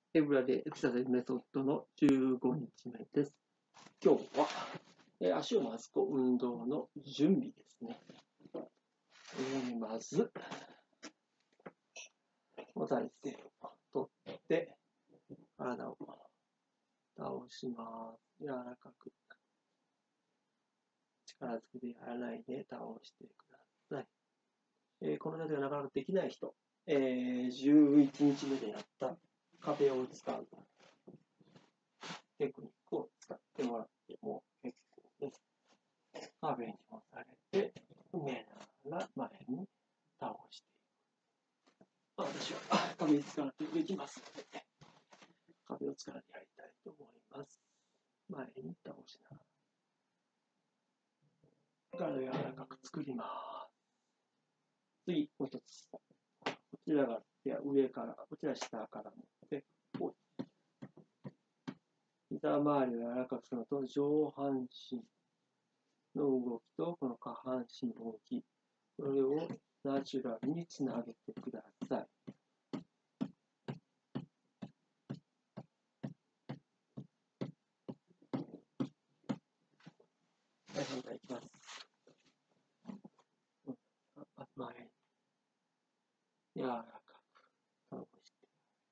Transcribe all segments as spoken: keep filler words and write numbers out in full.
エブラデエクササイズメソッドのじゅうごにちめです。今日は、えー、足を回すと運動の準備ですね。えー、まず、体勢をとって、体を倒します。柔らかく。力ずくでやらないで倒してください。えー、この体がなかなかできない人、えー、じゅういちにちめでやった壁を使うテクニックを使ってもらっても結構です。壁に押されて、埋めながら前に倒していく。私は壁に使ってできますので、壁を使ってやりたいと思います。前に倒しながら。体を柔らかく作ります。次、もう一つ。こちらが上から、こちら下から持って、膝周りを柔らかくするのと、上半身の動きと、この下半身の動き、これをナチュラルにつなげてください。はい、反対いきます。前に柔らかく倒して。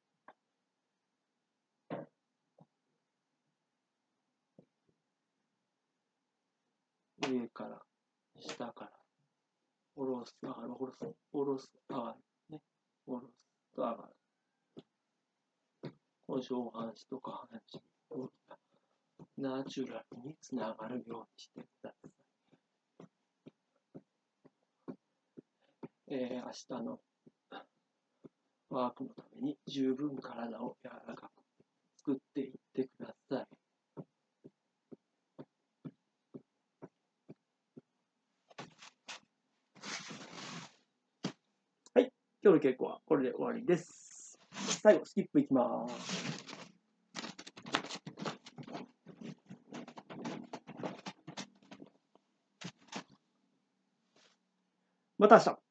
上から下から下ろす、上がる、下ろす、下ろす、上がる。ね。下ろすと上がる。この上半身と下半身の動きがナチュラルにつながるようにしてください。えー、明日のワークのために十分体を柔らかく作っていってください。はい、今日の稽古はこれで終わりです。最後、スキップいきます。また明日。